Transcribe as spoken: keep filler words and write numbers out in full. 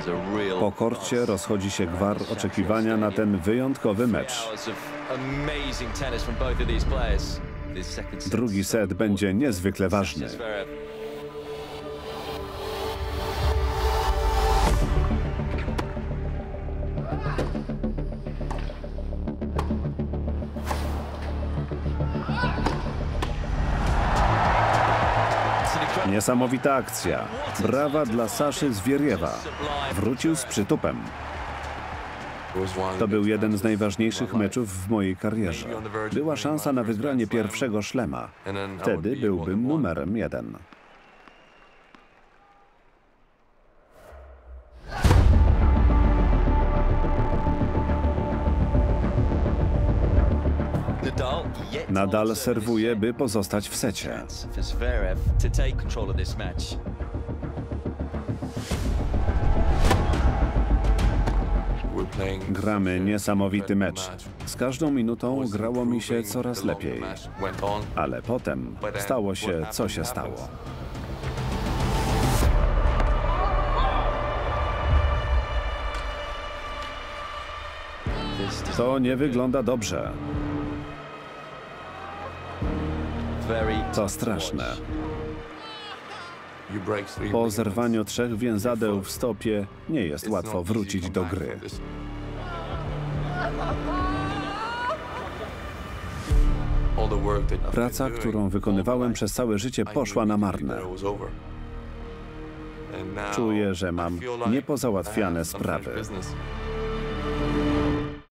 Po korcie rozchodzi się gwar oczekiwania na ten wyjątkowy mecz. Drugi set będzie niezwykle ważny. Niesamowita akcja. Brawa dla Saszy Zwieriewa. Wrócił z przytupem. To był jeden z najważniejszych meczów w mojej karierze. Była szansa na wygranie pierwszego szlema. Wtedy byłbym numerem jeden. Nadal serwuje, by pozostać w secie. Gramy niesamowity mecz. Z każdą minutą grało mi się coraz lepiej. Ale potem stało się, co się stało. To nie wygląda dobrze. To straszne. Po zerwaniu trzech więzadeł w stopie nie jest łatwo wrócić do gry. Praca, którą wykonywałem przez całe życie, poszła na marne. Czuję, że mam niepozałatwiane sprawy.